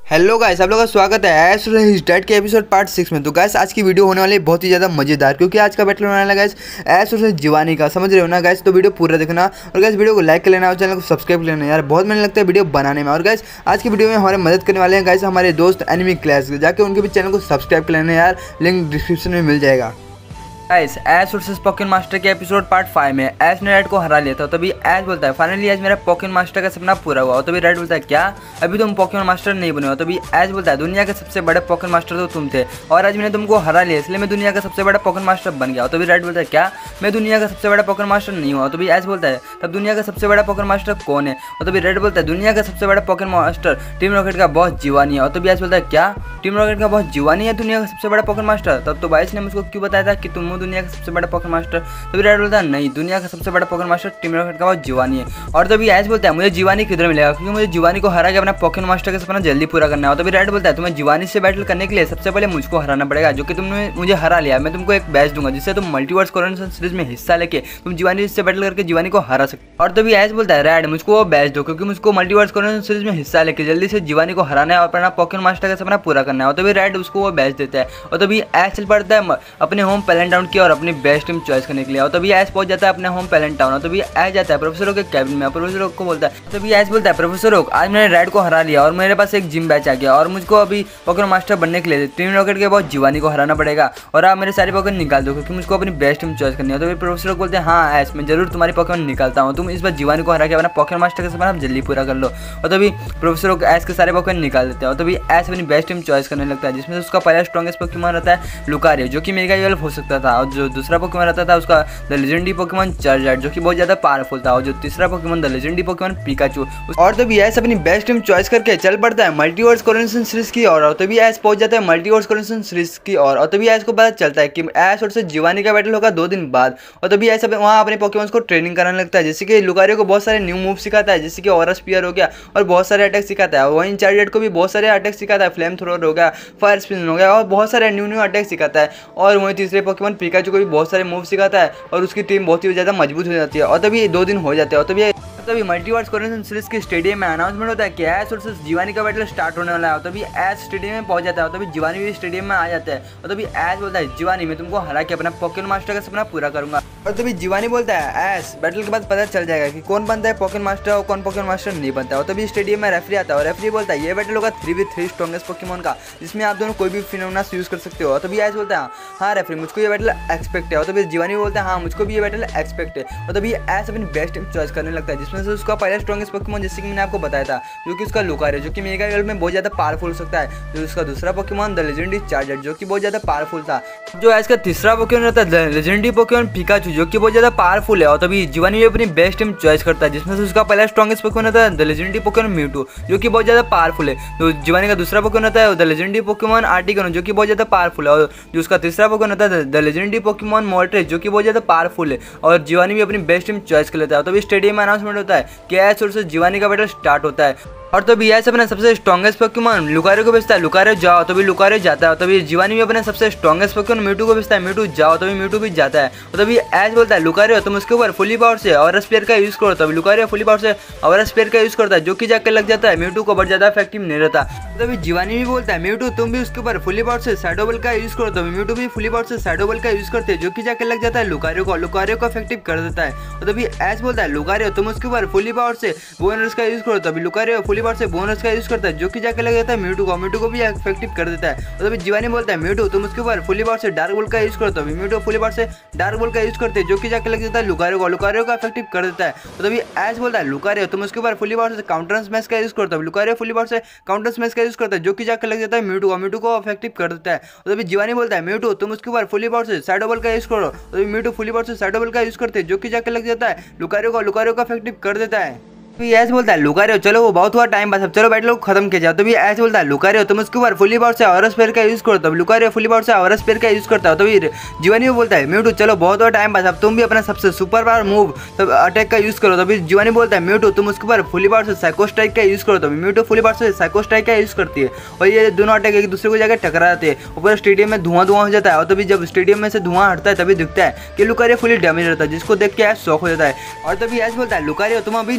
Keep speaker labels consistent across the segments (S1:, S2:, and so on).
S1: Hello guys, आप लोगों का स्वागत है एस वर्सेस डेड के एपिसोड पार्ट 6 में। तो गाइस आज की वीडियो होने वाली है बहुत ही ज़्यादा मजेदार, क्योंकि आज का बैटल होने वाला है गाइस एस वर्सेस जिवानी का। समझ रहे हो ना गाइस? तो वीडियो पूरा देखना और गाइस वीडियो को लाइक कर लेना और चैनल को सब्सक्राइब कर लेना यार, बहुत मेहनत लगता है वीडियो बनाने में। और गाइस आज की वीडियो में हमारे मदद करने वाले हैं गाइस हमारे दोस्त एनिमी क्लैश, जाके उनके भी चैनल को सब्सक्राइब कर लेना यार, लिंक डिस्क्रिप्शन में मिल जाएगा। Guys Ash versus Pokemon master के एपिसोड पार्ट 5 में एस ने रेड को हरा लिया था। तभी एस बोलता है फाइनली आज मेरा पोकेमॉन मास्टर का सपना पूरा हुआ। तभी रेड बोलता है क्या अभी तुम पोकेमॉन मास्टर नहीं बने हो? तभी एस बोलता है दुनिया के सबसे बड़े पोकेमॉन मास्टर तो तुम थे और आज मैंने तुमको हरा लिया, इसलिए मैं दुनिया का सबसे बड़ा पोकेमॉन मास्टर बन गया। तभी रेड बोलता है क्या मैं दुनिया का सबसे बड़ा पोकेमॉन मास्टर नहीं हुआ? तभी एस बोलता है तब दुनिया का सबसे बड़ा पोकेमॉन मास्टर कौन है? और तभी रेड बोलता है दुनिया का सबसे बड़ा पोकेमॉन मास्टर टीम रॉकेट का बॉस जिवानी है। और तभी एस बोलता है क्या टीम रॉकेट का बॉस जिवानी है दुनिया का सबसे बड़ा पोकेमॉन मास्टर? तब तो बाइस ने मुझको क्यों बताया था कि तुम दुनिया का सबसे बड़ा पोकेमॉन मास्टर? तभी रेड बोलता है नहीं, दुनिया का सबसे बड़ा पोकेमॉन मास्टर टीम रॉकेट का बॉस जिवानी है। और तभी एस बोलता है मुझे जिवानी किधर मिलेगा, क्योंकि मुझे जिवानी को हरा के अपना पोकेमॉन मास्टर का सपना जल्दी पूरा करना है। तभी रेड बोलता है तुम्हें जिवानी से बैटल करने के लिए सबसे पहले मुझको हराना पड़ेगा, जो कि तुमने मुझे हरा लिया। मैं तुमको एक बैच दूंगा जिससे तुम मल्टीवर्स कोरोनेशन सीरीज में हिस्सा लेके तुम जिवानी से बैटल करके जिवानी को हरा सकते। और तभी एस बोलता है रेड मुझको वो बैच दो, क्योंकि मुझको मल्टीवर्स कोरोनेशन सीरीज में हिस्सा लेके जल्दी से जिवानी को हराना है और अपना पोकेमॉन मास्टर का सपना पूरा करना है। और तभी रेड उसको वो बैच देता है। और तभी एस चल पड़ता है अपने होम प्लेनेट टाउन की और अपनी बेस्ट टीम चॉइस करने के लिए। और तभी एस पहुंच जाता है अपने होम प्लेनेट टाउन। और तभी एस जाता है प्रोफेसर ओक के कैबिन में। प्रोफेसर ओक को बोलता है तभी एस बोलता है प्रोफेसर ओक आज मैंने रेड को हरा लिया और मेरे पास एक जिम बैच आ गया और मुझको अभी पोकेमॉन मास्टर बनने के लिए टीम रॉकेट के बहुत जिवानी को हराना पड़ेगा और आप मेरे सारे पोकेमॉन निकाल दो, क्योंकि मुझको अपनी बेस्ट टीम चॉइस करनी है। तो फिर प्रोफेसर ओक बोलते हैं हाँ एस मैं जरूर तुम्हारी पोकेमॉन निकालता हूँ, तुम इस बार जिवानी को हरा के अपना पोकेमॉन मास्टर का सपना जल्दी पूरा कर लो। और तभी प्रोफेसर ओक एस के सारे पोकेमॉन निकाल देते हैं। और तभी एस अपनी बेस्ट टीम चॉइस करने लगता है, जिसमें उसका पहला स्ट्रॉन्गेस्ट पोकेमॉन रहता है लुकारियो, जो कि मेगा इवॉल्व हो सकता था। और जो दूसरा पोकेमॉन रहता था उसका द लेजेंडरी पोकेमॉन चार्जर, जो कि बहुत ज्यादा पावरफुल था। और जो तीसरा Pokemon the legendary Pokemon Pikachu. और तभी एस अपनी बेस्ट टीम चॉइस करके चल पड़ता है मल्टीवर्स कोरोनेशन सीरीज की ओर। और तभी एस पहुंच जाता है मल्टीवर्स कोरोनेशन सीरीज की ओर। और तभी एस को पता चलता है कि एस और से जिवानी का बैटल होगा 2 दिन बाद। और तभी एस वहाँ अपने पोकेमॉन्स को ट्रेनिंग कराने लगता है, जैसे कि लुकारियो को बहुत सारे न्यू मूव सिखाता है, जैसे कि ऑरा स्पीयर हो गया और बहुत सारे अटैक सिखाता है। वहीं चार्जर को भी बहुत सारे अटैक सिखाता है, फ्लेम थ्रोअर हो गया, फायर स्पिन हो गया और बहुत सारे न्यू अटैक सिखाता है। और वहीं तीसरे पोकेमॉन पिकाचू को भी बहुत सारे मूव सिखाता है और उसकी टीम बहुत ही ज़्यादा मजबूत हो जाती है। और तभी 2 दिन हो जाते हैं। और तभी मल्टीवर्स कोरोनेशन सीरीज के स्टेडियम में अनाउंसमेंट होता है कि एस वर्सेस जिवानी का बैटल स्टार्ट होने वाला है। और तभी एस स्टेडियम में पहुंच जाता है और तभी जिवानी भी स्टेडियम में आ जाता है। और तभी एस बोलता है जिवानी मैं तुमको हरा के अपना पोकेमॉन मास्टर का सपना पूरा करूंगा। और तभी जिवानी बोलता है एस बैटल के बाद पता चल जाएगा कि कौन बनता है पोकेमॉन मास्टर और कौन पोकेमॉन मास्टर नहीं बनता। और तभी स्टेडियम में रेफरी आता है और रेफरी बोलता है ये बैटल होगा 3v3 स्ट्रॉन्गेस्ट पोकेमॉन का, जिसमें आप दोनों कोई भी फिनोमेना यूज कर सकते हो। और तभी एस बोलता है हाँ रेफरी मुझको ये बैटल एक्सपेक्ट है। और तभी जिवानी बोलता है हाँ मुझको भी ये बैटल एक्सपेक्ट है। और तभी एस अपनी बेस्ट टीम चॉइस करने लगता है, जिसमें से उसका पहला स्ट्रॉन्गेस्ट पोकेमॉन जैसे कि मैंने आपको बताया था, जो कि उसका लुकारियो, जो कि मेगा इवॉल्व में बहुत ज्यादा पावरफुल हो सकता है। जो उसका दूसरा पोकेमॉन द लेजेंडरी चार्जर, जो कि बहुत ज्यादा पावरफुल था। जो एस का तीसरा पोकेमॉन रहता है द लेजेंडरी पोकेमॉन पिकाचू, जो कि बहुत ज्यादा पावरफुल है। और तभी जिवानी भी अपनी बेस्ट टीम चॉइस करता है, जिसमें से उसका पहला स्ट्रॉन्गेस्ट पोकेमॉन रहता है द लेजेंडरी पोकेमॉन म्यूटू, जो कि बहुत ज्यादा पावरफुल है। तो जिवानी का दूसरा पोकेमॉन रहता है द लेजेंडरी पोकेमॉन आर्टिगन, जो कि बहुत ज्यादा पावरफुल है। और जो उसका तीसरा पोकेमॉन रहता है द लेजेंडरी पोकेमॉन मोर्ट्रेस, जो कि बहुत ज्यादा पावरफुल है। और जिवानी भी अपनी बेस्ट टीम चॉइस कर लेता है। तभी स्टेडियम में अनाउंसमेंट होता है कि एस वर्सेस जिवानी का बैटल स्टार्ट होता है। और तभी एस अपने सबसे स्ट्रॉन्गेस्ट पोकेमॉन लुकारियो को भेजता है, लुकारियो जाओ। तभी लुकारियो जाता है। और तभी जिवानी भी अपने सबसे स्ट्रॉन्गेस्ट पोकेमॉन म्यूटू को भेजता है, म्यूटू जाओ। तभी म्यूटू भी जाता है। और तभी एस बोलता है लुकारियो तुम उसके ऊपर फुली पावर से और स्पेयर का यूज करो। तभी लुकारियो फुली पावर से और स्पेयर का यूज करता है, जो कि जाकर लग जाता है म्यूटू को, बहुत ज्यादा इफेक्टिव नहीं रहता। तभी जिवानी भी बोलता है म्यूटू तुम भी उसके ऊपर फुली पावर से शैडो बल का यूज करो। तभी म्यूटू भी फुली पावर से शैडो बल का यूज करते हैं, जो कि जाकर लग जाता है लुकारियो को इफेक्टिव कर देता है। और तभी एस बोलता है लुकारियो तुम उसके ऊपर फुली पावर से बोनस का यूज करो। तभी लुकारियो फुली पावर से बोनस का यूज करता है, जो कि जाकर लग जाता है म्यूटू को भी इफेक्टिव कर देता है। और तभी जिवानी बोलता है म्यूटू तुम उसके ऊपर फुली पावर से डार्क बोल का यूज करो। तभी म्यूटू फुली पावर से डार्क बोल का यूज करते हैं, जो कि जाकर लग जाता है लुकारियो को इफेक्टिव कर देता है। और तभी एस बोलता है लुकारियो तुम उसके ऊपर फुली पावर से काउंटर स्मैश का यूज करो। तभी लुकारियो फुली पावर से काउंटर स्मैश का यूज करता है, जो कि जाकर लग जाता है म्यूटू को इफेक्टिव कर देता है। और तभी जिवानी बोलता है म्यूटू तुम उसके ऊपर फुली पावर से शैडो बल का यूज करो। तभी म्यूटू फुली पावर से शैडो बल का यूज करते हैं, जो कि जाकर लग जाता है लुकारियो को इफेक्टिव कर देता है। भी ऐसे बोलता है लुकारियो चलो वो बहुत हुआ टाइम पास, अब चलो बैटल को खत्म किया जाए। तो भी ऐसे बोलता है लुकारियो तुम उसके ऊपर फुली पावर से ऑरा स्पेयर का यूज करो। तब लुकारियो फुली पावर से ऑरा स्पेयर का यूज करता है। तो भी जिवानी भी बोलता है म्यूटू चलो बहुत हुआ टाइम पास, अब तुम भी अपना सबसे सुपर पावर मूव तब अटैक का यूज करो। तभी जिवानी बोलता है म्यूटू तुम उसके ऊपर फुली पावर से साइको स्ट्राइक का यूज करो। तभी म्यूटू फुली पावर से साइको स्ट्राइक का यूज करती है और ये दोनों अटैक एक दूसरे को जाकर टकरा जाते हैं। ऊपर स्टेडियम में धुआं हो जाता है और तभी जब स्टेडियम में से धुआं हटता है तभी दिखता है कि लुकारियो फुली डैमेज रहता है, जिसको देख के ऐसा शॉक हो जाता है। और तभी ऐसे बोलता है लुकारियो तुम अभी नहीं जा सकते,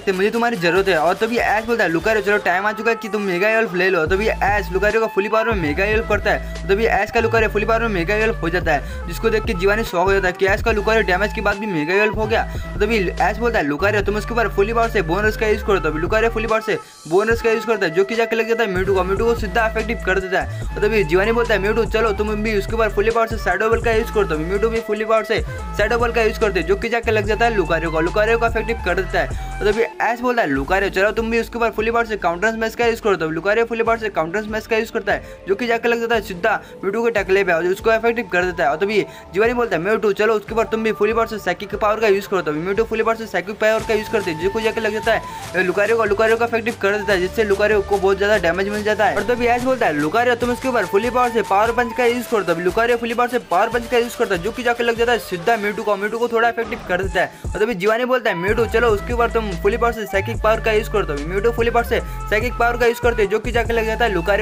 S1: सकते, मुझे तुम्हारी जरूरत है। और तभी ऐश बोलता है लुकारियो चलो टाइम आ चुका है कि तुम मेगा हेल्प ले लो। तभी ऐश लुकारियो का फुली पावर में मेगा हेल्प करता है। तभी ऐश का लुकारियो फुली पावर में मेगा हेल्प हो जाता है, जिसको देख के जीवानी शॉक हो जाता है कि ऐश का लुकारियो डैमेज के बाद भी मेगा हेल्प हो गया। तभी ऐश बोलता है लुकारियो तुम उसके ऊपर फुली पावर से बोनस का यूज करो। तभी लुकारियो फुली पावर से बोनस का यूज करता है, जो कि जाके लग जाता है म्यूटू को सीधा इफेक्टिव कर देता है। और तभी जीवानी बोलता है म्यूटू चलो तुम भी उसके ऊपर फुली पावर से शैडो बॉल का यूज करो। तभी म्यूटू भी फुली पावर से शैडो बॉल का यूज करते हैं, जो कि जाके लग जाता है लुकारियो को इफेक्टिव कर देता है। और तभी ऐश बोलता है लुकारियो चलो तुम भी उसके ऊपर फुली पावर से काउंटर स्मैश का यूज करो। तभी लुकारियो फुली पावर से काउंटर स्मैश का यूज करता है, जो कि जाके लग जाता है सीधा म्यूटू के टकले पे और उसको इफेक्टिव कर देता है। और तभी जीवानी बोलता है म्यूटू चलो उसके ऊपर तुम भी फुली पावर से साइकिक पावर का यूज करो। तभी म्यूटू फुली पावर से साइकिक पावर का यूज करते हैं, जो को जाके लग जाता है लुकारियो को इफेक्टिव कर देता है, जिससे लुकारियो को बहुत ज्यादा डैमेज मिल जाता है। और तभी ऐश बोलता है लुकारियो तुम उसके ऊपर फुली पावर से पावर पंच का यूज करो। तभी लुकारियो फुली पावर से पावर पंच का यूज करता है, जो कि जाके लग जाता है सीधा म्यूटू को थोड़ा इफेक्टिव कर देता है। और तभी जीवानी बोलता है म्यूटू चलो उसके ऊपर तुम फुली पावर से साइकिक पावर का यूज करो। तभी म्यूटू फुली पावर से साइकिक पावर का यूज करते हैं, जो कि जाके लग जाता है लुकारियो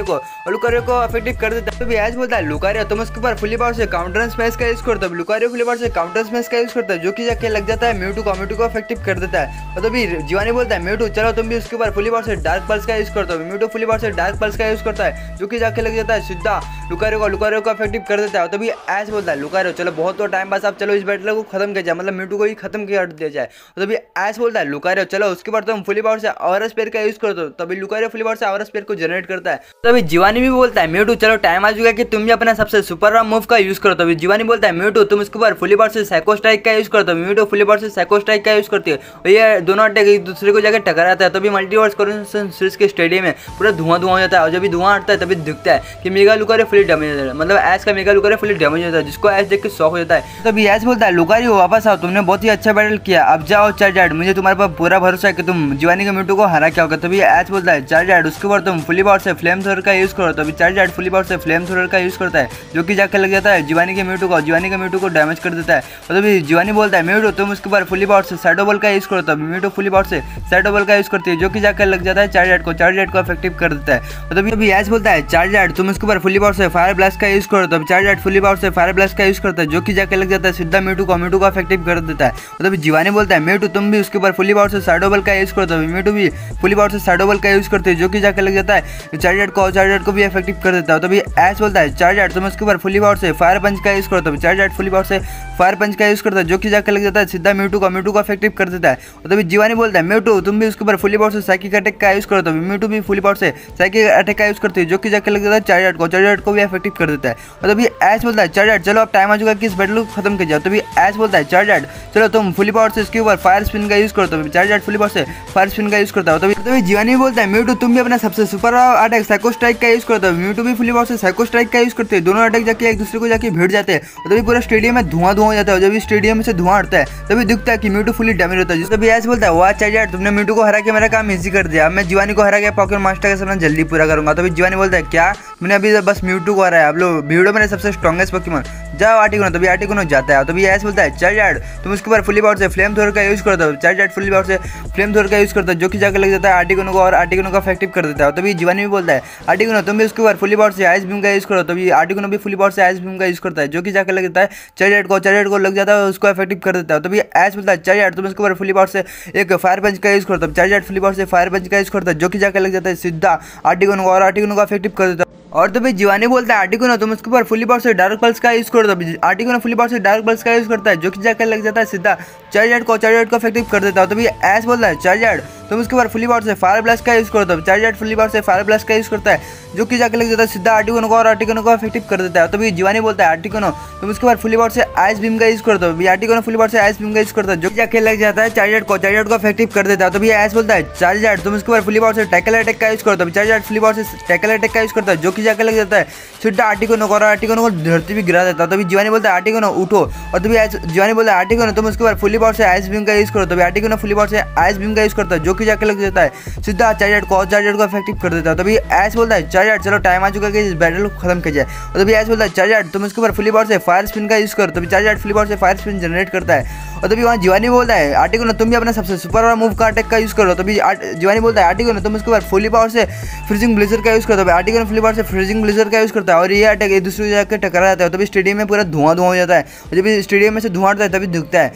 S1: को इफेक्टिव कर देता है। तभी ऐश बोलता है लुकारियो तुम उसके ऊपर फुली पावर से काउंटर स्मैश का यूज करो। तभी लुकारियो फुली पावर से काउंटर स्मैश का यूज करता है, जो कि जाके लग जाता है म्यूटू को इफेक्टिव कर देता है। और तभी जीवानी बोलता है म्यूटू चलो तुम भी उसके ऊपर फुली पावर से डार्क पल्स का यूज करते हो। म्यूटू फुली पावर से डार्क पल्स का यूज करता है, जो कि जाके लग जाता है सीधा लुकारियो को इफेक्टिव कर देता है। तभी ऐश बोलता है लुकारियो चलो बहुत तो टाइम पास, अब चलो इस बैटल को खत्म किया जाए, मतलब म्यूटू को ही खत्म किया दिया जाए। तभी ऐश बोलता है लुकारियो चलो उसके बाद तुम फुली पावर से ऑरा स्पेयर का यूज करते हो। तभी लुकारियो फुली पावर से ऑरा स्पेयर को जनरेट करता है। तभी जीवानी भी बोलता है म्यूटू चलो टाइम आ चुका है कि तुम भी अपना सबसे सुपर मूव का यूज करो। तभी जीवानी बोलता है म्यूटू तुम उसके ऊपर फुली पावर से साइको स्ट्राइक का यूज करते हो। म्यूटू फुली पावर से साइको स्ट्राइक का यूज करती है, और ये दोनों अटैक एक दूसरे को जाकर टकराता है। तभी मल्टीवर्स कोरिलेशन सीरीज के स्टेडियम में पूरा धुआं हो जाता है, और जब भी धुआं हटता है तभी दिखता है कि मेगा लुकारियो फुली डैमेज हो जाता है, मतलब ऐश का मेगा लुकारियो फुली डैमेज हो जाता है, जिसको ऐश देख के शॉक हो जाता है। तभी ऐश बोलता है लुकारियो वापस आओ, तुमने बहुत ही अच्छा बैटल किया, अब जाओ चार्जर्ड, मुझे तुम्हारे पर पूरा भरोसा है कि तुम जीवानी के म्यूटू को हरा क्या होगा। तभी ऐश बोलता है चार्जर्ड उसके ऊपर तुम फुली पावर से फ्लेम थ्रोअर का यूज करो। तभी चार्जर्ड फुली पावर से फ्लेम थ्रोअर का यूज करता है, जो कि जाकर लग जाता है जीवानी के म्यूटू को डैमेज कर देता है। और तभी जीवानी बोलता है म्यूटू तुम उसके ऊपर फुली पावर से शैडो बॉल का यूज करो। तभी म्यूटू फुली पावर से शैडो बॉल का यूज करती है, जो कि जाकर लग जाता है चार्जर्ड को इफेक्टिव कर देता है। और तभी ऐश बोलता है चार्जर्ड तुम उसके ऊपर फुली पावर से फायर ब्लास्ट का यूज करो। तभी चार्जर्ड फुली पावर से फायर ब्लास्ट का यूज करता है, जो कि जाकर लग जाता है सीधा म्यूटू को इफेक्टिव कर देता है। और तभी जीवानी बोलता है म्यूटू तुम भी उसके ऊपर फुली पावर से शैडो बॉल का यूज करो। तभी म्यूटू भी फुली पावर से शैडो बॉल का यूज करते हैं, जो कि जाकर लग जाता है चार्जर्ड को भी इफेक्टिव कर देता है। तभी ऐश बोलता है चार्जर्ड तुम उसके ऊपर फुली पावर से फायर पंच का यूज करो। तभी चार्जर्ड फुली पावर से फायर पंच का यूज करता है, जो कि जाकर लग जाता है सीधा म्यूटू को इफेक्टिव कर देता है। और तभी जीवानी बोलता है म्यूटू तुम भी उसके ऊपर फुली पावर से साइकिक अटैक का यूज करो। तभी म्यूटू भी फुली पावर से साइकिक अटैक का यूज करती है, जो कि जाकर लग जाता है चार्जर्ड को भी इफेक्टिव कर देता है। और तभी ऐश बोलता है चार्जर्ड चलो अब टाइम आ चुका है कि इस बैटल को खत्म किया जाए। तभी ऐश बोलता है चार्जर्ड चलो तुम फुली पावर से इसके ऊपर फायर स्पिन का यूज करो। तभी चार्जर्ड फुली पावर से फायर स्पिन का यूज करता है। तभी जीवानी बोलता है म्यूटू तुम भी अपना सबसे सुपर अटैक साइको स्ट्राइक का यूज करो। तभी म्यूटू भी फुली पावर से साइको स्ट्राइक का यूज करते हैं, दोनों अटैक जाके एक दूसरे को जाके भिड़ जाते हैं। और तभी पूरा स्टेडियम में धुआं हो जाता है, जब स्टेडियम से धुआं हटता है तभी दिखता है कि म्यूटू फुली डैमेज होता है। तभी ऐश बोलता है वाह चार्जर्ड तुमने म्यूटू को हरा के मेरा काम इजी कर दिया, अब मैं जीवानी को हरा के पॉकेट मास्टर का सपना जल्दी पूरा करूंगा। तभी जीवानी बोलता है क्या मैंने अभी बस म्यूटू को हराया, अब लो वीडियो मेरे सबसे स्ट्रॉन्गेस्ट पोकेमॉन जाओ आर्टिकुनो। तभी आर्टिकुनो जाता है। तभी ऐश बोलता है चार्जर्ड तुम उसके ऊपर फुली पावर से फ्लेम थ्रोअर का यूज करता हो। चार्जर्ड फुली पावर से फ्लेम थ्रोअर का यूज करता है, जो कि जाकर लग जाता है आर्टिकुनो को, और आर्टिकुनो को इफेक्टिव कर देता है। तभी जीवानी भी बोलता है आर्टिकुनो तुम भी उसके ऊपर फुली पावर से आइस बीम का यूज करो। तभी आर्टिकुनो भी फुली पावर से आइस बीम का यूज करता है, जो कि जाकर लग जाता है चार्जर्ड को लग जाता है, उसको इफेक्टिव कर देता है। तभी ऐश बोलता है चार्जर्ड तुम उसके ऊपर फुली पावर से एक फायर पंच का यूज करो। तब चार्जर्ड फुली पावर से फायर पंच का यूज करता है, जो कि जाकर लग जाता है सीधा आर्टिकुनो को, और आर्टिकुनो को इफेक्टिव कर देता है। और तभी जीवानी बोलता है आर्टिकुनो तुम उसके ऊपर फुली पावर से डार्क पल्स का यूज करो। तभी आर्टिकुनो फुली पावर से डार्क पल्स का यूज करता है, जो कि जाकर लग जाता है सीधा चार्जर्ड को इफेक्टिव कर देता है। तभी ऐश बोलता है चार्जर्ड तुम उसके बाद फुली पावर से फायर ब्लास्ट का यूज करता है। चार्जर्ड फुली पावर से फायर ब्लास्ट का यूज करता है, जो कि जाकर लग जाता है सीधा आर्टिकुनो को, और आर्टिकुनो को इफेक्टिव कर देता है। तभी जीवानी बोलता है आर्टिकुनो तुम उसके बाद फुली पावर से आइस बीम का यूज करता है। आर्टिकुनो फुली पावर से आइस बीम का यूज करता है, जो कि जाकर लग जाता है चार्जर्ड को इफेक्टिव कर देता है। तभी ऐश बोलता है चार्जर्ड तुम उसके बाद फुली पावर से टैकल अटैक का यूज करता है। चार्जर्ड फुली पावर से टैकल अटैक का यूज करता है, जो कि जाकर लग जाता है सीधा आर्टिकुनो को, और आर्टिकुनो को धरती भी गिरा देता है। तभी जीवानी बोलता है आर्टिकुनो उठो, और तभी जीवानी बोलता है आर्टिकुनो तुम उसके बाद फुली पावर से आइस बीम का यूज करो। तभी आर्टिकुनो फुली पावर से आइस बीम का यूज करता है, जो कि जाकर लग जाता है सीधा चार्जर्ड को इफेक्टिव कर देता है। तभी ऐश बोलता है चार्जर्ड चलो टाइम आ चुका है कि इस बैटल को खत्म किया जाए। और तभी ऐश बोलता है चार्जर्ड तुम उसके ऊपर फुली पावर से फायर स्पिन का यूज करो। तभी चार्जर्ड फुली पावर से फायर स्पिन जनरेट करता है। और तभी वहाँ जीवानी बोलता है आर्टिकुनो तुम भी अपना सबसे सुपर वाला मूव का अटैक का यूज करो। तभी जीवानी बोलता है आर्टिकुनो तुम उसके ऊपर फुली पावर से फ्रीजिंग ब्लेजर का यूज करो। तभी आर्टिकुनो फुली पावर से फ्रीजिंग ब्लेजर का यूज करता है, और ये अटैक एक दूसरे को जाकर टकरा जाता है। तभी स्टेडियम में पूरा धुआं हो जाता है, और जब स्टेडियम में से धुआं आता है तभी दिखता है कि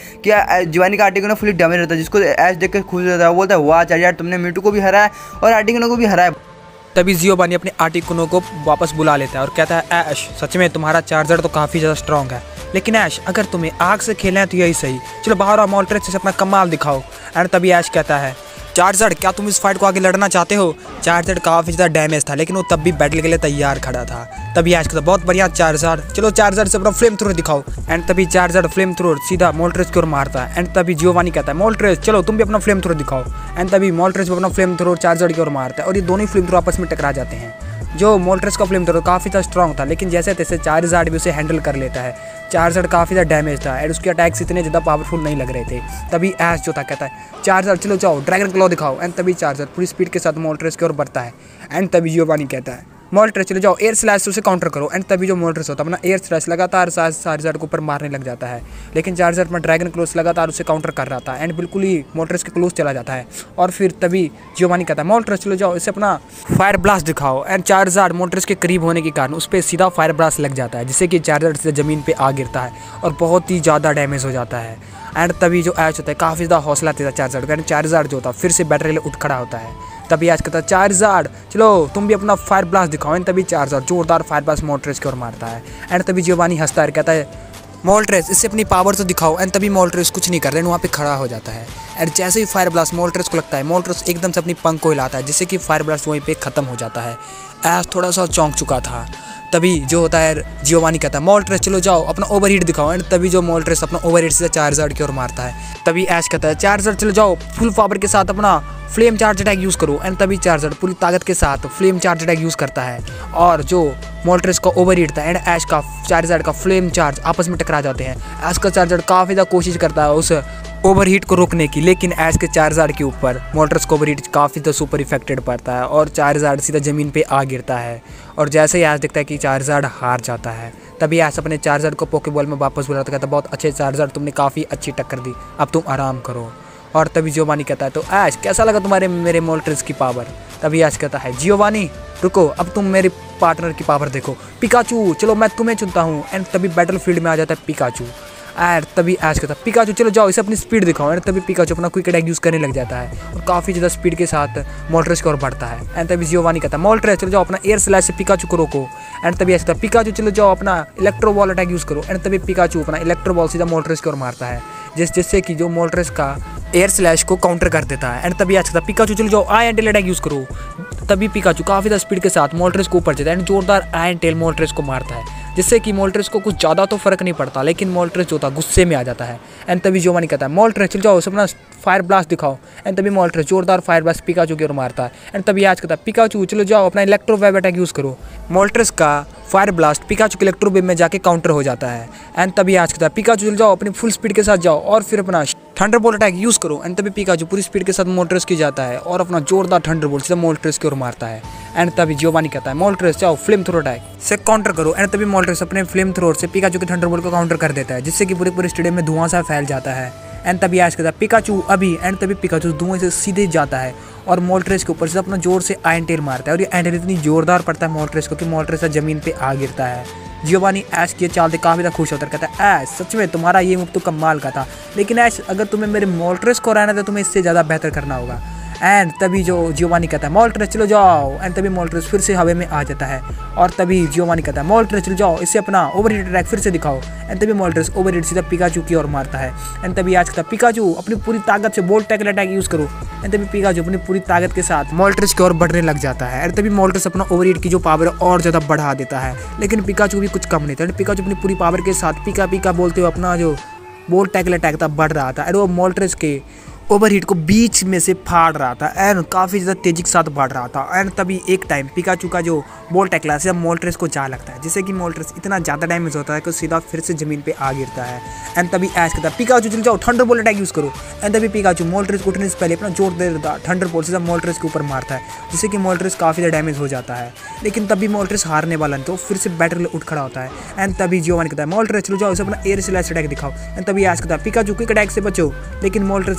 S1: जिवानी का आर्टिगोनो फुली डैमेज रहता है, जिसको ऐश देख कर खुश रहता है। वो बोलता है वाह चार्जर तुमने मीटू को भी हराया और आर्टिगोनो को भी हराया।
S2: तभी जियोवानी अपने आर्टिगोनो को वापस बुला लेता है और कहता है ऐश सच में तुम्हारा चार्जर तो काफ़ी ज़्यादा स्ट्रॉन्ग है, लेकिन ऐश अगर तुम्हें आग से खेलना है तो यही सही, चलो बाहर आओ मोल्ट्रेस से अपना कमाल दिखाओ। एंड तभी ऐश कहता है चार्जर क्या तुम इस फाइट को आगे लड़ना चाहते हो। चार्जर काफ़ी ज़्यादा डैमेज था लेकिन वो तब भी बैटल के लिए तैयार खड़ा था। तभी ऐश कहता बहुत बढ़िया चार्जर, चलो चार्जर से अपना फ्लेम थ्रोर दिखाओ। एंड तभी चार्जर फ्लेम थ्रोर सीधा मोल्ट्रेस की ओर मारता है। एंड तभी जियोवानी कहता है मोल्ट्रेस चलो तुम भी अपना फ्लेम थ्रोर दिखाओ। एंड तभी मोल्ट्रेस भी अपना फ्लेम थ्रोर चार्जर की ओर मारता है और ये दोनों ही फ्लेम थ्रोर आपस में टकरा जाते हैं। जो मोल्ट्रेस का फ्लेम थ्रोर काफ़ी ज़्यादा स्ट्रॉन्ग था लेकिन जैसे तैसे चार्जर भी उसे हैंडल कर लेता है। चार्जर काफ़ी ज़्यादा डैमेज था एंड उसके अटैक्स इतने ज़्यादा पावरफुल नहीं लग रहे थे। तभी ऐश जो था कहता है चार्जर चलो जाओ ड्रैगन क्लॉ दिखाओ। एंड तभी चार्जर पूरी स्पीड के साथ मोल्ट्रेस की ओर बढ़ता है। एंड तभी जियोवानी कहता है मोल्ट्रेस चलो जाओ एयर स्लैश से उसे काउंटर करो। एंड तभी जो मोल्ट्रेस होता है अपना एयर स्लैश लगातार चार्जर के ऊपर मारने लग जाता है, लेकिन चार्जर अपना ड्रैगन क्लोज लगातार उसे काउंटर कर रहा था एंड बिल्कुल ही मोल्ट्रेस के क्लोज चला जाता है। और फिर तभी जियोवानी कहता है मोल्ट्रेस चलो जाओ इसे अपना फायर ब्लास्ट दिखाओ। एंड चार्जर मोल्ट्रेस के करीब होने के कारण उस पर सीधा फायर ब्लास्ट लग जाता है, जिससे कि चार्जर सीधा ज़मीन पर आ गिरता है और बहुत ही ज़्यादा डैमेज हो जाता है। एंड तभी जो ऐश होता है काफ़ी ज़्यादा हौसला देता है चार्जर का। एंड चार्जर जो होता है फिर से बैटरी के लिए उठ खड़ा होता है। तभी ऐश कहता है चार्जर चलो तुम भी अपना फायर ब्लास्ट दिखाओ। एंड तभी चार्जर जोरदार फायर ब्लास्ट मोल्ट्रेस की ओर मारता है। एंड तभी जियोवानी हंसता है कहता है मोल्ट्रेस इससे अपनी पावर तो दिखाओ। एंड तभी मोल्ट्रेस कुछ नहीं कर रहे, वहाँ पे खड़ा हो जाता है। एंड जैसे ही फायर ब्लास्ट मोल्ट्रेस को लगता है मोल्ट्रेस एकदम से अपनी पंख को हिलाता है, जिससे कि फायर ब्लास्ट वहीं पे ख़त्म हो जाता है। ऐश थोड़ा सा चौंक चुका था। तभी जो होता है जियोवानी कहता है मोल्ट्रेस चलो जाओ अपना ओवरहीट दिखाओ। एंड तभी जो मोल्ट्रेस अपना ओवरहीट से चार्जर की ओर मारता है। तभी ऐश कहता है चार्जर चलो जाओ फुल पावर के साथ अपना फ्लेम चार्ज अटैक यूज़ करो। एंड तभी चार्जर पूरी ताकत के साथ फ्लेम चार्ज अटैक यूज़ करता है और जो मोल्ट्रेस का ओवरहीट था एंड ऐश का चार्जर का फ्लेम चार्ज आपस में टकरा जाते हैं। ऐश का चार्जर काफ़ी ज़्यादा कोशिश करता है उस ओवरहीट को रोकने की, लेकिन ऐश के चार्जर के ऊपर मोल्ट्रेस को ओवरहीट काफ़ी ज़्यादा सुपर इफेक्टेड पड़ता है और चार्जर सीधा ज़मीन पे आ गिरता है। और जैसे ही ऐश देखता है कि चार्जर हार जाता है, तभी ऐश अपने चार्जर को पोकेबॉल में वापस बुलाता कहता बहुत अच्छे चार्जर तुमने काफ़ी अच्छी टक्कर दी, अब तुम आराम करो। और तभी जियोवानी कहता है तो ऐश कैसा लगा तुम्हारे मेरे मोल्ट्रेस की पावर। तभी ऐश कहता है जियोवानी रुको अब तुम मेरे पार्टनर की पावर देखो, पिकाचू चलो मैं तुम्हें चुनता हूँ। एंड तभी बैटल फील्ड में आ जाता है पिकाचू। एंड तभी ऐश कहता है पिकाचू चलो जाओ इसे अपनी स्पीड दिखाओ। एंड तभी पिकाचू अपना क्विक अटैक यूज़ करने लग जाता है और काफ़ी ज़्यादा स्पीड के साथ मोल्ट्रेस की ओर बढ़ता है। एंड तभी जियोवानी कहता है मोल्ट्रेस चलो जाओ अपना एयर स्लैश से पिकाचू को रोको। एंड तभी ऐसा पिकाचू चलो जाओ अपना इलेक्ट्रो बॉल अटैक यूज़ करो। एंड तभी पिकाचू अपना इलेक्ट्रो बॉल सीधा मोल्ट्रेस की ओर मारता है, जिससे कि जो मोल्ट्रेस का एयर स्लैश को काउंटर कर देता है। एंड तभी ऐसा पिकाचू चलो जाओ आयरन टेल अटैक यूज़ करो। तभी पिकाचू काफ़ी ज़्यादा स्पीड के साथ मोल्ट्रेस को ऊपर जाता है एंड जोरदार आयरन टेल मोल्ट्रेस को मारता है, जिससे कि मोल्ट्रेस को कुछ ज़्यादा तो फर्क नहीं पड़ता, लेकिन मोल्ट्रेस जो था गुस्से में आ जाता है। एंड तभी जियोवानी कहता है मोल्ट्रेस चल जाओ अपना फायर ब्लास्ट दिखाओ। एंड तभी मोल्ट्रेस जोरदार फायर ब्लास्ट पिकाचू की ओर मारता है। एंड तभी ऐश कहता है पिकाचू चलो जाओ अपना इलेक्ट्रो वेव अटैक यूज़ करो। मोल्ट्रेस का फायर ब्लास्ट पिकाचू के इलेक्ट्रो वेव में जाके काउंटर हो जाता है। एंड तभी ऐश कहता है पिकाचू चल जाओ अपनी फुल स्पीड के साथ जाओ और फिर अपना थंडरबोल्ट अटैक यूज़ करो। एंड तभी पिकाचू पूरी स्पीड के साथ मोल्ट्रेस की जाता है और अपना जोरदार थंडरबोल्ट सीधा मोल्ट्रेस की ओर मारता है। एंड तभी जियोवानी कहता है मोल्ट्रेस जाओ फ्लेम थ्रो अटैक से काउंटर करो। एंड तभी मोल्ट्रेस अपने फ्लेम थ्रोर से पिकाचू के थंडरबोल्ट को काउंटर कर देता है, जिससे कि पूरे स्टेडियम में धुआं सा फैल जाता है। एंड तभी ऐश कहता है पिकाचू अभी। एंड तभी पिकाचू धुएं से सीधे जाता है और मोल्ट्रेस के ऊपर से अपना जोर से आयरन टेल मारता है और ये आयरन टेल इतनी जोरदार पड़ता है मोल्ट्रेस को कि मोल्ट्रेस ज़मीन पे आ गिरता है। जियोवानी ऐश की चाल देख काफ़ी ज़्यादा खुश होता है, कहता है ऐश सच में तुम्हारा ये मूव तो कमाल का था, लेकिन ऐश अगर तुम्हें मेरे मोल्ट्रेस को हराना था तुम्हें इससे ज़्यादा बेहतर करना होगा। एंड तभी जो जियोवानी कहता है मोल्ट्रेस चलो जाओ। एंड तभी मोल्ट्रेस फिर से हवा में आ जाता है और तभी जियोवानी कहता है मोल्ट्रेस चलो जाओ इसे अपना ओवरहीट अटैक फिर से दिखाओ। एंड तभी मोल्ट्रेस ओवरहीट सीधा पिकाचू की ओर मारता है। एंड तभी आज कहता है पिकाचू अपनी पूरी ताकत से बोल्ट टैकल अटैक यूज़ करो। एंड तभी पिकाचू अपनी पूरी ताकत के साथ मोल्ट्रेस की ओर बढ़ने लग जाता है। एंड तभी मोल्ट्रेस अपना ओवरहीट की जो पावर है और ज़्यादा बढ़ा देता है, लेकिन पिकाचू भी कुछ कम नहीं था। पिकाचू अपनी पूरी पावर के साथ पिका पिका बोलते हुए अपना जो बोल्ट टैकल अटैक था बढ़ रहा था। एंड वो मोल्ट्रेस के ओवरहीट को बीच में से फाड़ रहा था एंड काफ़ी ज़्यादा तेजी के साथ बढ़ रहा था। एंड तभी एक टाइम पिकाचू का जो बोल्ट टैकल है मोल्ट्रेस को जा लगता है, जिससे कि मोल्ट्रेस इतना ज़्यादा डैमेज होता है कि सीधा फिर से ज़मीन पे आ गिरता है। एंड तभी ऐश कहता है पिकाचू चल जाओ थंडरबोल्ट अटैक यूज़ करो। एंड तभी पिकाचू मोल्ट्रेस को उठने से पहले अपना जोर दे देता थंडरबोल्ट सीधा मोल्ट्रेस के ऊपर मारता है, जिससे कि मोल्ट्रेस काफ़ी ज़्यादा डैमेज हो जाता है। लेकिन तभी मोल्ट्रेस हारने वाला नहीं तो फिर से बैटल उठ खड़ा होता है। एंड तभी जियोवानी कहता है मोल्ट्रेस चलो जाओ इसे अपना एयर स्लैश अटैक दिखाओ। एंड तभी ऐश कहता है पिकाचू क्विक अटैक से बचो, लेकिन मोल्ट्रेस का एयर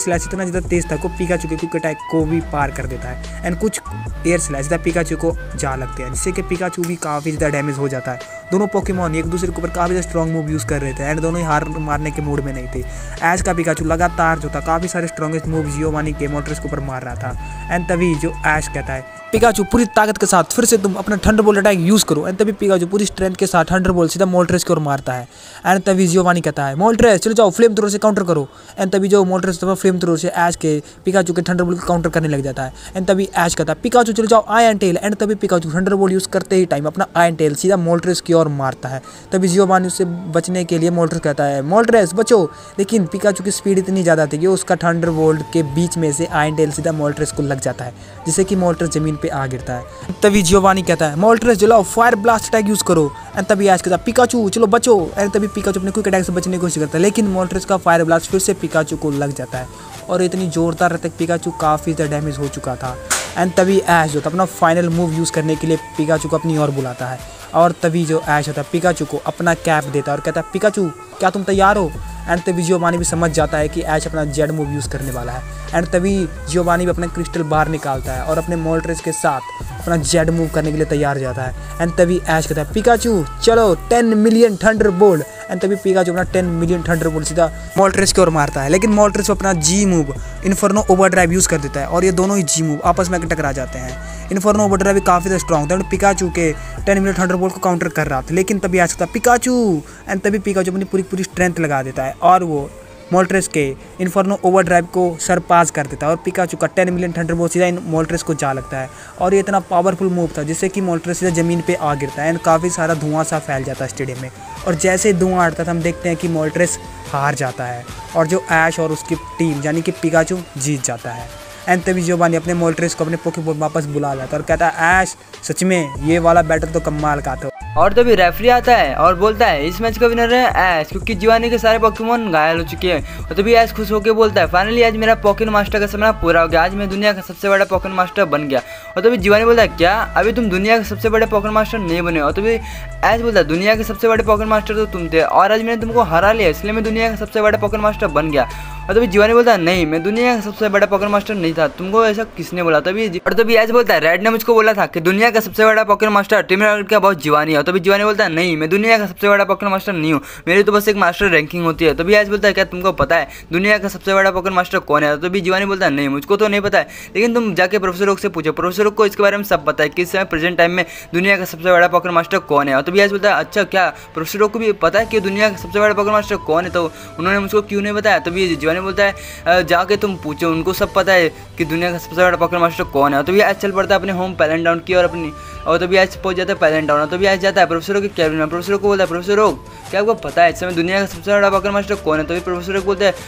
S2: स्लैश इतना ज़्यादा तेज था को पिकाचू के क्विक अटैक को भी पार कर देता है। एंड कुछ एयर स्लैश ज़्यादा पिकाचू को जा लगते हैं, जिससे कि पिकाचू भी काफ़ी ज़्यादा डैमेज हो जाता है। दोनों पोकेमॉन एक दूसरे के ऊपर काफ़ी ज़्यादा स्ट्रॉन्ग मूव यूज़ कर रहे थे एंड दोनों ही हार मारने के मूड में नहीं थे। ऐश का पिकाचू लगातार जो था काफ़ी सारे स्ट्रॉन्गेस्ट मूव जियोवानी के मोल्ट्रेस के ऊपर मार रहा था। एंड तभी जो ऐश कहता है पिकाचू पूरी ताकत के साथ फिर से तुम अपना थंडरबोल्ट अटैक यूज़ करो। एंड तभी पिकाचू पूरी स्ट्रेंथ के साथ थंडरबोल्ट सीधा मोल्ट्रेस की ओर मारता है। एंड तभी जियोवानी कहता है मोल्ट्रेस चलो जाओ फ्लेम थ्रोर से काउंटर करो। एंड तभी जो मोल्ट्रेस फ्लेम थ्रोर से ऐश के पिकाचू के थंडरबोल्ट को काउंटर करने लग जाता है। एंड तभी ऐश कहता है पिकाचू चलो जाओ आयरन टेल। एंड तभी पिकाचू थंडरबोल्ट यूज़ करते ही टाइम अपना आयरन टेल सीधा मोल्ट्रेस की ओर मारता है। तभी जियोवानी उससे बचने के लिए मोल्ट्रेस कहता है मोल्ट्रेस बचो, लेकिन पिकाचू की स्पीड इतनी ज़्यादा थी कि उसका थंडरबोल्ट के बीच में से आयरन टेल सीधा मोल्ट्रेस को लग जाता है, जिससे कि मोल्ट्रेस ज़मीन पे आ गिरता है। तभी जियोवानी कहता है मोल्ट्रेस जलाओ फायर ब्लास्ट अटैक यूज़ करो। एंड तभी ऐश कहता है पिकाचू चलो बचो। एंड तभी पिकाचू अपने क्विक अटैक से बचने की कोशिश करता है, लेकिन मोल्ट्रेस का फायर ब्लास्ट फिर से पिकाचू को लग जाता है और इतनी जोरदार रहता है पिकाचू काफ़ी ज़्यादा डैमेज हो चुका था। एंड तभी ऐश जो था अपना फाइनल मूव यूज़ करने के लिए पिकाचू को अपनी ओर बुलाता है और तभी जो ऐश होता है पिकाचू को अपना कैप देता है और कहता है पिकाचू क्या तुम तैयार हो। एंड तभी जियोवानी भी समझ जाता है कि ऐश अपना जेड मूव यूज़ करने वाला है। एंड तभी जियोवानी भी अपना क्रिस्टल बार निकालता है और अपने मोल्ट्रेस के साथ अपना जेड मूव करने के लिए तैयार जाता है। एंड तभी ऐश कहता है पिकाचू चलो 10 मिलियन थंडरबोल्ट। एंड तभी पिकाचू अपना 10 मिलियन थंडरबोल्ट सीधा मोल्ट्रेस की ओर मारता है, लेकिन मोल्ट्रेस अपना G move inferno overdrive use कर देता है और ये दोनों ही जी मूव आपस में टकरा जाते हैं। इन्फर्नो ओवरड्राइव काफ़ी ज़्यादा स्ट्रॉन्ग था, पिकाचू के 10 मिलियन थंडरबोल्ट को काउंटर कर रहा था, लेकिन तभी ऐश कहता है पिकाचू। एंड तभी पिकाचू अपनी पूरी स्ट्रेंथ लगा देता है और वो मोल्ट्रेस के इन्फर्नो ओवरड्राइव को सरपास कर देता है और पिकाचू का 10 मिलियन थंडरबोल्ट सीधा इन मोल्ट्रेस को जा लगता है और ये इतना पावरफुल मूव था जिससे कि मोल्ट्रेस सीधा ज़मीन पे आ गिरता है एंड काफ़ी सारा धुआं सा फैल जाता है स्टेडियम में। और जैसे धुआं हटता था हम देखते हैं कि मोल्ट्रेस हार जाता है और जो ऐश और उसकी टीम यानी कि पिकाचू जीत जाता है। एंड तभी जियोवानी अपने मोल्ट्रेस को अपने पोकेमॉन वापस बुला लाता है और कहता है ऐश सच में ये वाला बैटल तो कमाल का था।
S1: और तभी रेफरी आता है और बोलता है इस मैच का विनर है ऐश, क्योंकि जियोवानी के सारे पोकेमॉन घायल हो चुके हैं। और तभी ऐश खुश होकर बोलता है फाइनली आज मेरा पोकेमॉन मास्टर का सपना पूरा हो गया, आज मैं दुनिया का सबसे बड़ा पोकेमॉन मास्टर बन गया। और तभी जियोवानी बोलता है क्या अभी तुम दुनिया के सबसे बड़े पोकेमॉन मास्टर नहीं बने। और तभी ऐश बोलता है दुनिया के सबसे बड़े पोकेमॉन मास्टर तो तुम थे और आज मैंने तुमको हरा लिया, इसलिए मैं दुनिया का सबसे बड़ा पोकेमॉन मास्टर बन गया। और तभी जियोवानी बोलता है नहीं मैं दुनिया का सबसे बड़ा पोकेमॉन मास्टर नहीं था, तुमको ऐसा किसने बोला। तभी ऐश बोलता है रेड ने मुझको बोला था कि दुनिया का सबसे बड़ा पोकेमॉन मास्टर टीम रॉकेट का बहुत जियोवानी है। तभी जियोवानी बोलता है नहीं मैं दुनिया का सबसे बड़ा पोकेमॉन मास्टर नहीं हूँ, मेरी तो बस एक मास्टर रैंकिंग होती है। तभी ऐश बोलता है क्या तुमको पता है दुनिया का सबसे बड़ा पोकेमॉन मास्टर कौन है। तभी जियोवानी बोलता है नहीं मुझको तो नहीं पता है, लेकिन तुम जाके प्रोफेसर ओक से पूछो, प्रोफेसर ओक को इसके बारे में सब पता है कि इस समय प्रेजेंट टाइम में दुनिया का सबसे बड़ा पोकेमॉन मास्टर कौन है। और तभी ऐश बोलता है अच्छा क्या प्रोफेसर ओक को भी पता है कि दुनिया का सबसे बड़ा पोकेमॉन मास्टर कौन है, तो उन्होंने मुझको क्यों नहीं बताया। तभी जियोवानी बोलता है जाके तुम पूछो, उनको सब पता है कि दुनिया का सबसे बड़ा पोकेमॉन मास्टर कौन है। और तभी ऐश चल पड़ता है अपने होम पैलेंडाउन की और तभी ऐश पहुंच जाता है पैलेंडाउन। तभी ऐश जाता है प्रोफेसर ओक के कैबिन में, प्रोफेसर को बोलता है प्रोफेसर ओक क्या आपको पता है इस समय दुनिया का सबसे बड़ा पोकेमॉन मास्टर कौन है। तभी प्रोफेसर बोलते हैं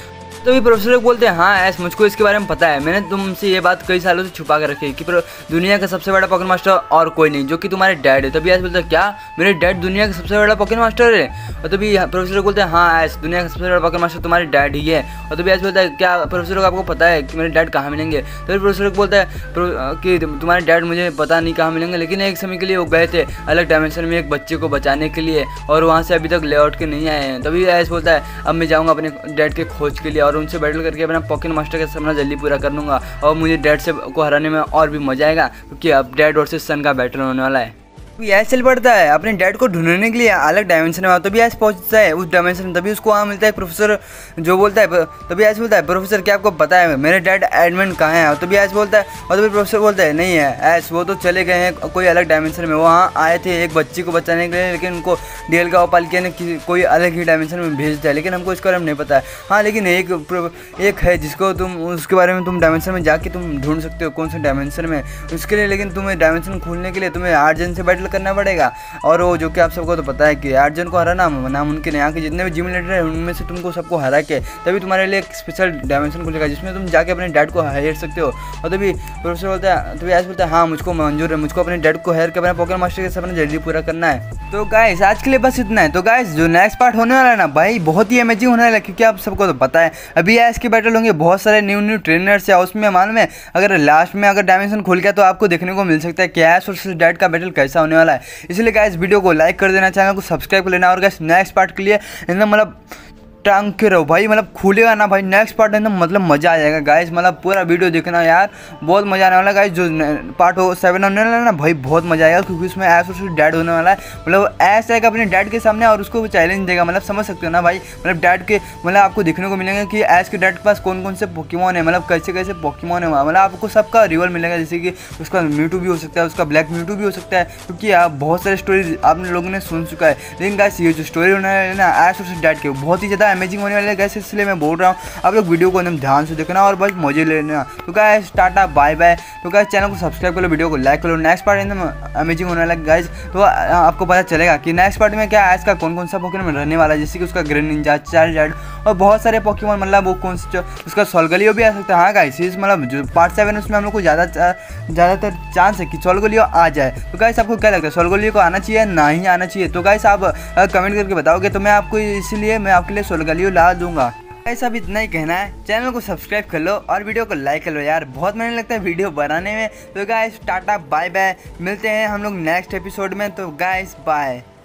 S1: हाँ ऐश मुझको इसके बारे में पता है, मैंने तुमसे ये बात कई सालों से छुपा कर रखी है कि दुनिया का सबसे बड़ा पोकेमॉन मास्टर और कोई नहीं जो कि तुम्हारे डैड है। तभी ऐश बोलता है क्या मेरे डैड दुनिया का सबसे बड़ा पोकेमॉन मास्टर है। और तभी प्रोफेसर बोलते हैं हाँ ऐश दुनिया का सबसे बड़ा पोकेमॉन मास्टर तुम्हारे डैड ही है। और तभी ऐश बोलता है क्या प्रोफेसर को आपको पता है कि मेरे डैड कहाँ मिलेंगे। तभी प्रोफेसर बोलता है कि तुम्हारे डैड मुझे पता नहीं कहाँ मिलेंगे, लेकिन एक समय के लिए वो गए थे अलग डायमेंशन में एक बच्चे को बचाने के लिए और वहाँ से अभी तक लौट के नहीं आए हैं। तभी ऐश बोलता है अब मैं जाऊँगा अपने डैड के खोज के लिए और उनसे बैटल करके अपना पोकेमॉन मास्टर का सपना जल्दी पूरा कर लूँगा और मुझे डैड से को हराने में और भी मजा आएगा, क्योंकि अब डैड और से सन का बैटल होने वाला है। ऐश चल पड़ता है अपने डैड को ढूंढने के लिए अलग डायमेंशन में। तभी ऐश पहुंचता है उस डायमेंशन में, तभी उसको वहाँ मिलता है प्रोफेसर जो बोलता है। तभी ऐश बोलता है प्रोफेसर क्या आपको पता है मेरे डैड एडमिन कहाँ है। तभी ऐश बोलता है और तभी प्रोफेसर बोलता है नहीं है ऐश वो तो चले गए हैं कोई अलग डायमेंशन में, वो वहाँ आए थे एक बच्ची को बचाने के लिए, लेकिन उनको डीएल का पालकिया ने कोई अलग ही डायमेंशन में भेज दिया, लेकिन हमको इसके बारे में नहीं पता है। हाँ लेकिन एक है जिसको तुम उसके बारे में तुम डायमेंशन में जाके तुम ढूंढ सकते हो कौन से डायमेंशन में, उसके लिए लेकिन तुम्हें डायमेंशन खोलने के लिए तुम्हें 8 जन से बैटल करना पड़ेगा। और वो जो कि आप सबको तो पता है कि 8 जन को हराना नामुमकिन है, यहाँ के जितने भी जिम लीडर हैं उनमें से तुमको सबको हरा के तभी तुम्हारे लिए एक स्पेशल डायमेंशन खुलेगा जिसमें तुम जाके अपने डैड को हेर सकते हो। और तभी प्रोफेसर बोलता है तभी ऐश बोलता है हाँ मुझको मंजूर है, मुझको अपने डैड को हेर के अपने पोकेमॉन मास्टर के सपना जल्दी पूरा करना है। तो गाइस आज के लिए बस इतना है। तो गाइस जो नेक्स्ट पार्ट होने वाला है ना भाई बहुत ही अमेजिंग होने वाला है, क्योंकि आप सबको तो पता है अभी ऐश के बैटल होंगे, बहुत सारे न्यू ट्रेनर्स है उसमें मालूम है अगर लास्ट में अगर डायमेंशन खुल गया तो आपको देखने को मिल सकता है कि ऐश और डैड का बैटल कैसा होने वाला है। इसलिए गाइस वीडियो को लाइक कर देना, चैनल को सब्सक्राइब कर लेना और गाइस नेक्स्ट पार्ट के लिए एकदम मतलब टांग के रहो भाई, मतलब खुलेगा ना भाई नेक्स्ट पार्ट एकदम मतलब मज़ा आ जाएगा गाइस। मतलब पूरा वीडियो देखना यार, बहुत मज़ा आने वाला गाइस। जो पार्ट 7 होने वाला है ना भाई, बहुत मज़ा आएगा क्योंकि उसमें ऐश और डैड होने वाला है। मतलब ऐश आएगा अपने डैड के सामने और उसको चैलेंज देगा, मतलब समझ सकते हो ना भाई। मतलब डैड के मतलब आपको देखने को मिलेंगे कि ऐश के डैड के पास कौन कौन से पोकेमॉन है, मतलब कैसे कैसे पोकेमॉन है। मतलब आपको सबका रिवॉल मिलेगा, जैसे कि उसका म्यूटू भी हो सकता है, उसका ब्लैक म्यूटू भी हो सकता है, क्योंकि आप बहुत सारे स्टोरी आप लोगों ने सुन चुका है। लेकिन गाइस ये जो स्टोरी होने वाली है ना ऐश और डैड के, बहुत ही ज़्यादा अमेजिंग होने वाले है गाइस। इसलिए मैं बोल रहा हूँ आप लोग वीडियो को एकदम ध्यान से देखना और बस मजे लेना। तो गाइस टाटा बाय बाय। तो गाइस चैनल को सब्सक्राइब कर लो, वीडियो को लाइक कर लो। नेक्स्ट पार्ट एकदम अमेजिंग होने वाला है गाइस, तो आपको पता चलेगा कि नेक्स्ट पार्ट में क्या ऐश का कौन कौन सा पोकेमॉन रहने वाला है, जैसे कि उसका ग्रीन निंजा, चार्जर्ड और बहुत सारे पोकेमॉन। मतलब वो कौन सा उसका सोलगलियो भी आ सकता है। हाँ गाइस इस मतलब जो पार्ट 7 है उसमें हम लोग को ज़्यादातर चांस है कि सोलगलियो आ जाए। तो गाइस आपको क्या लगता है, सोलगलियो को आना चाहिए ना ही आना चाहिए? तो गाइस आप कमेंट करके बताओगे तो मैं आपको इसलिए मैं आपके लिए सोलगलियो ला दूंगा। गाइस अब इतना ही कहना है, चैनल को सब्सक्राइब कर लो और वीडियो को लाइक कर लो यार, बहुत मेहनत लगता है वीडियो बनाने में। तो गाइस टाटा बाय बाय, मिलते हैं हम लोग नेक्स्ट एपिसोड में। तो गाइस बाय।